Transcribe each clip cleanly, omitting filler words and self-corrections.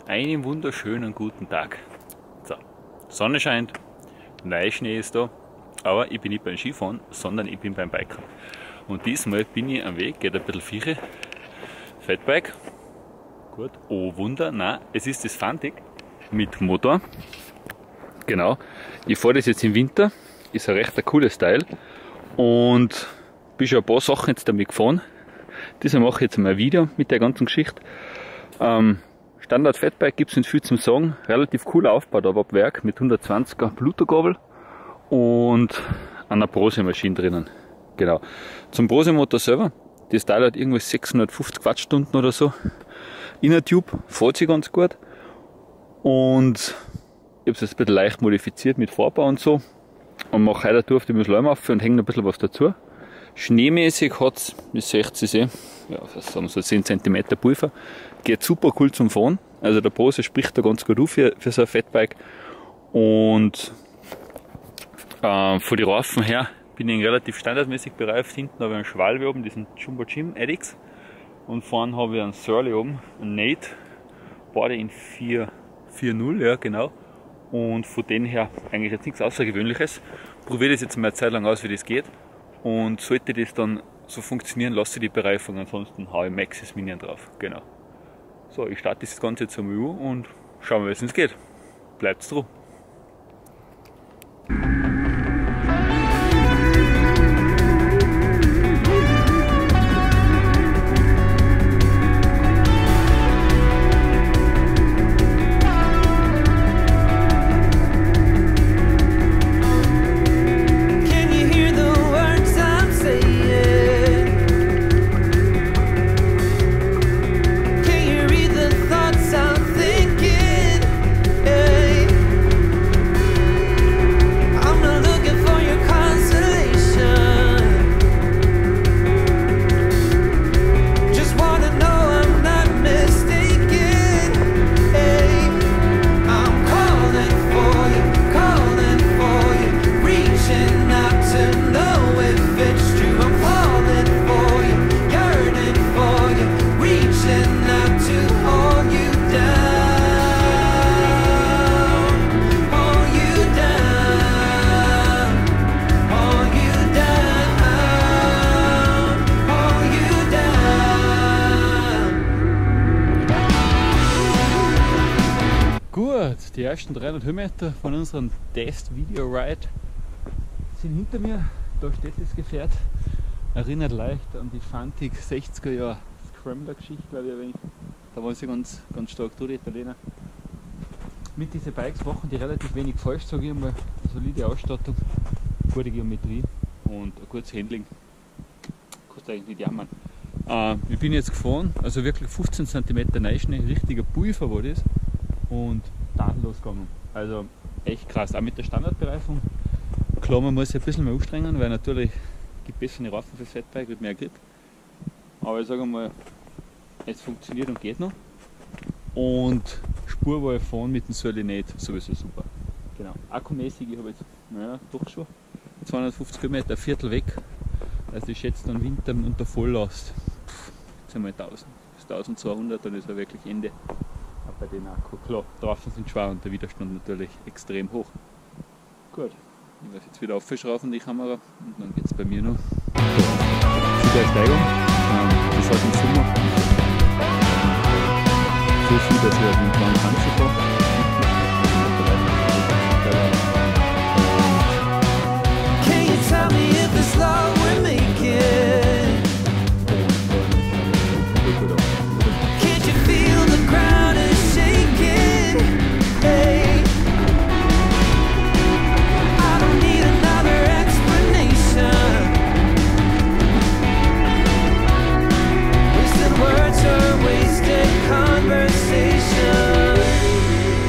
Einen wunderschönen guten Tag. So, Sonne scheint, Neuschnee ist da, aber ich bin nicht beim Skifahren, sondern ich bin beim Biken. Und diesmal bin ich am Weg, geht ein bisschen Vieche, Fatbike. Gut, oh Wunder, nein, es ist das Fantic mit Motor. Genau, ich fahre das jetzt im Winter, ist ein recht cooles Teil und bin schon ein paar Sachen jetzt damit gefahren. Diesmal mache ich jetzt mal ein Video mit der ganzen Geschichte. Standard Fatbike gibt es nicht viel zum sagen, relativ cool aufgebaut, aber ab Werk mit 120er Bluetooth-Gabel und einer Brose-Maschine drinnen. Genau. Zum Brose-Motor selber, das Teil hat irgendwie 650 Wattstunden oder so. Inner-Tube, fährt sich ganz gut und ich habe es jetzt ein bisschen leicht modifiziert mit Vorbau und so und mache heute durch die Schleim auf und hänge ein bisschen was dazu. Schneemäßig hat es, wie seht ihr, ja, sagen so 10 cm Pulver. Geht super cool zum Fahren. Also der Brose spricht da ganz gut auf für so ein Fatbike. Und von den Reifen her bin ich relativ standardmäßig bereift. Hinten habe ich einen Schwalbe oben, diesen Jumbo Jim Addicts. Und vorne habe ich einen Surly oben, einen Nate. Beide in 4.0, ja genau. Und von denen her eigentlich jetzt nichts Außergewöhnliches. Probiere das jetzt mal eine Zeit lang aus, wie das geht. Und sollte das dann so funktionieren, lasse ich die Bereifung, ansonsten haue ich Maxxis Minion drauf. Genau. So, ich starte das Ganze jetzt einmal und schauen wir, wie es geht. Bleibt's dran. Die ersten 300 Höhenmeter von unserem Test-Video-Ride sind hinter mir. Da steht das Gefährt. Erinnert leicht an die Fantic 60er Jahre Scrambler-Geschichte, glaube ich. Da waren sie ganz stark durch, die Italiener. Mit diesen Bikes machen die relativ wenig falsch, sage ich mal. Solide Ausstattung, gute Geometrie und ein gutes Handling. Kostet eigentlich nicht jammern. Ich bin jetzt gefahren, also wirklich 15 cm Neuschnee, richtiger Pulver war das. Und tadellos gegangen. Also echt krass, auch mit der Standardbereifung. Klar, man muss sich ein bisschen mehr anstrengen, weil natürlich gibt bessere Reifen fürs Fatbike mit mehr Grip. Aber ich sage mal, es funktioniert und geht noch. Und Spurwahl fahren mit dem Surly Nate sowieso super. Genau. Akkumäßig, ich habe jetzt doch schon 250 km, ein Viertel weg. Also ich schätze dann Winter unter Volllast. Jetzt einmal 1000 bis 1200, dann ist er wirklich Ende. Bei den Akku. Klar, draußen sind schwer und der Widerstand natürlich extrem hoch. Gut, ich werde jetzt wieder aufschrauben die Kamera und dann geht es bei mir noch. Super Steigung, das hat im Sommer so viel, dass ich einen kleinen Handschuh habe. Can you tell me if it's love we're making? Can't you feel the ground is shaking? Hey, I don't need another explanation. Wasted words or wasted conversation.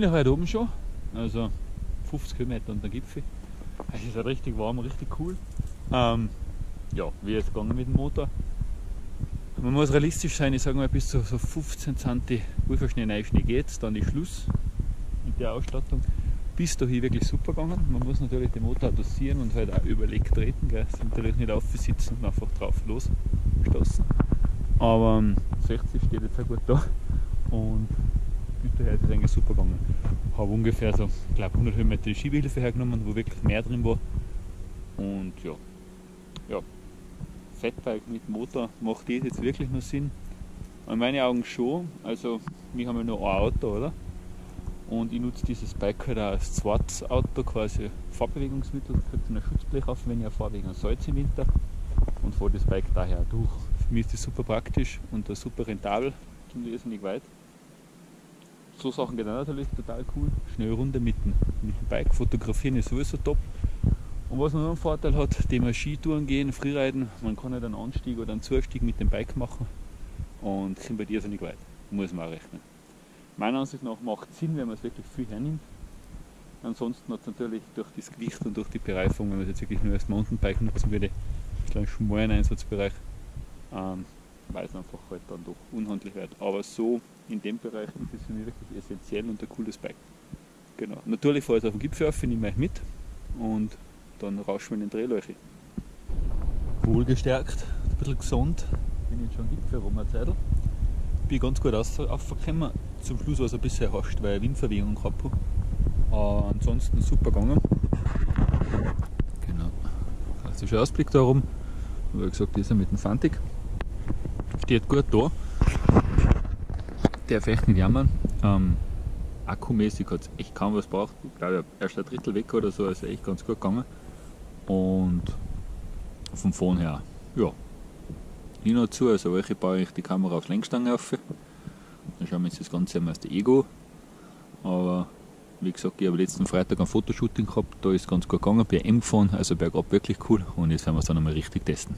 ziemlich weit oben schon, also 50 Kilometer unter dem Gipfel. Es ist halt richtig warm, richtig cool. Ja, wie ist es gegangen mit dem Motor? Man muss realistisch sein, ich sage mal, bis zu so 15 cm Pulverschnee, Neuschnee geht, dann ist Schluss mit der Ausstattung. Bis dahin wirklich super gegangen. Man muss natürlich den Motor dosieren und halt auch überlegt treten, gell. Das natürlich nicht aufsitzen und einfach drauf losstoßen. Aber 60 steht jetzt auch gut da und bis dahin ist es eigentlich super gegangen. Ich habe ungefähr so, ich glaube 100 Höhenmeter die Schiebehilfe hergenommen, wo wirklich mehr drin war. Und ja. Fatbike mit Motor, macht das jetzt wirklich noch Sinn? In meinen Augen schon. Also wir haben ja nur ein Auto, oder? Und ich nutze dieses Bike halt auch als zweites Auto, quasi Fahrbewegungsmittel. Ich kriege ein Schutzblech auf, wenn ich fahre wegen Salz im Winter. Und fahre das Bike daher auch durch. Für mich ist das super praktisch und super rentabel. Kommt irrsinnig weit. So Sachen gehen auch natürlich total cool. Schnell Runde mit dem Bike. Fotografieren ist sowieso top. Und was noch einen Vorteil hat, dem Skitouren gehen, Freeriden, man kann halt einen Anstieg oder einen Zustieg mit dem Bike machen und kommt bei dir so nicht weit. Muss man auch rechnen. Meiner Ansicht nach macht es Sinn, wenn man es wirklich viel hernimmt. Ansonsten hat es natürlich durch das Gewicht und durch die Bereifung, wenn man es jetzt wirklich nur als Mountainbike nutzen würde, einen schmalen Einsatzbereich, weil es einfach halt dann doch unhandlich wird. Aber so in dem Bereich ist es für mich wirklich essentiell und ein cooles Bike. Genau. Natürlich fahre ich auf den Gipfel auf, nehme ich mit und dann rauschen wir in den Drehleuche. Wohlgestärkt, ein bisschen gesund. Bin jetzt schon am Gipfel rum eine Zeit. Bin ganz gut aufgekommen. Zum Schluss war es ein bisschen hascht, weil ich Windverwehung gehabt habe. Aber ansonsten super gegangen. Genau. Klassischer Ausblick da rum. Wie gesagt, ist er mit dem Fantik. Steht gut da. Darf echt nicht jammern. Akkumäßig hat es echt kaum was gebraucht. Ich glaube, erst ein Drittel weg oder so, also echt ganz gut gegangen. Und vom Fahren her, ja, nie noch zu, also welche baue ich die Kamera aufs Lenkstange auf. Dann schauen wir uns das Ganze einmal aus der Ego. Aber wie gesagt, ich habe letzten Freitag ein Fotoshooting gehabt, da ist es ganz gut gegangen, bei M gefahren, also bergab wirklich cool und jetzt werden wir es dann einmal richtig testen.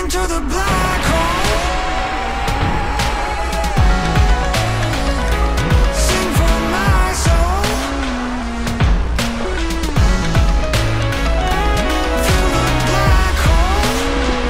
to the black hole. Sing for my soul. Through the black hole.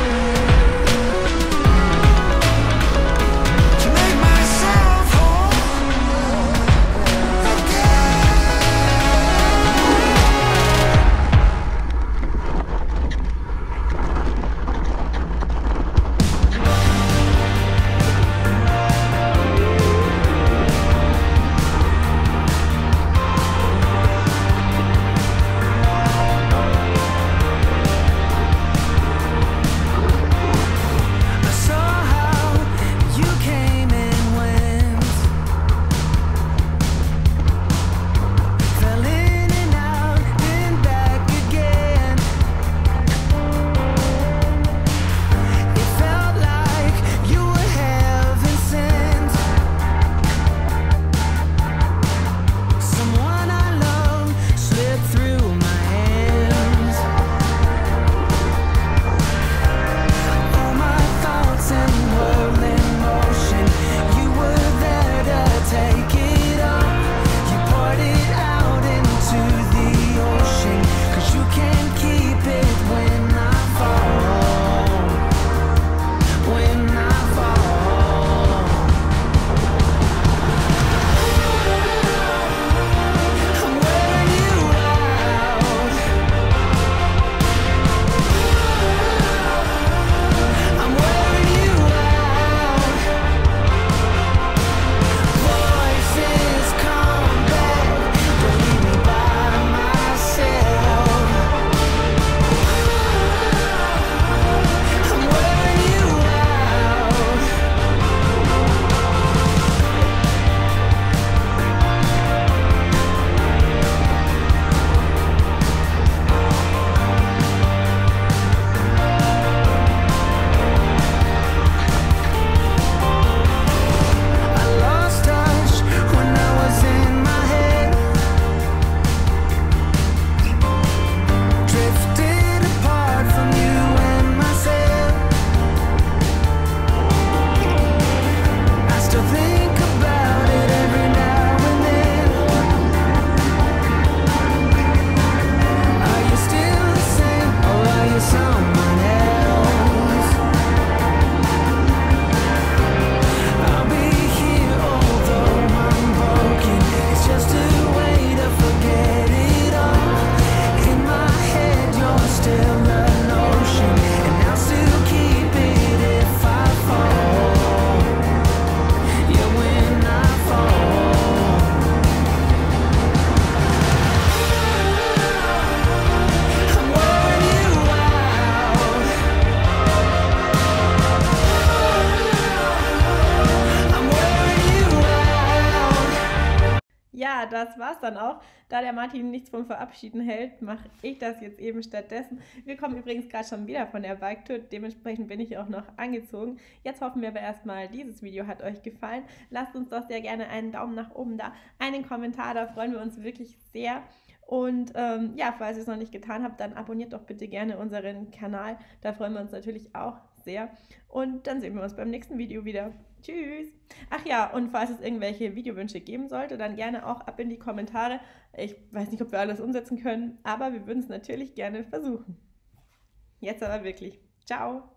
To make myself whole again. I saw how you came and went, fell in and out, then back again. It felt like you were heaven sent. Someone I love slipped through my hands. All my thoughts and world in motion. You were there to take it all. You poured it out into the ocean. 'Cause you can't keep it when I fall. When I fall. I'm wearing you out. I'm wearing you out. Voices come back, don't leave me by myself. I'm wearing you out. I lost touch when I was in my head. Drifted apart from you and myself. I still think about it every now and then. Are you still the same, or are you someone else? I'll be here although I'm broken. It's just a way to forget it all. In my head you're still an ocean, and I'll still keep it if I fall. Yeah, when I fall. I'm wearing you out. I'm wearing you out. Ja, das war's dann auch. Da der Martin nichts vom Verabschieden hält, mache ich das jetzt eben stattdessen. Wir kommen übrigens gerade schon wieder von der Biketour, dementsprechend bin ich auch noch angezogen. Jetzt hoffen wir aber erstmal, dieses Video hat euch gefallen. Lasst uns doch sehr gerne einen Daumen nach oben da, einen Kommentar, da freuen wir uns wirklich sehr. Und ja, falls ihr es noch nicht getan habt, dann abonniert doch bitte gerne unseren Kanal, da freuen wir uns natürlich auch sehr. Und dann sehen wir uns beim nächsten Video wieder. Tschüss! Ach ja, und falls es irgendwelche Videowünsche geben sollte, dann gerne auch ab in die Kommentare. Ich weiß nicht, ob wir alles umsetzen können, aber wir würden es natürlich gerne versuchen. Jetzt aber wirklich. Ciao!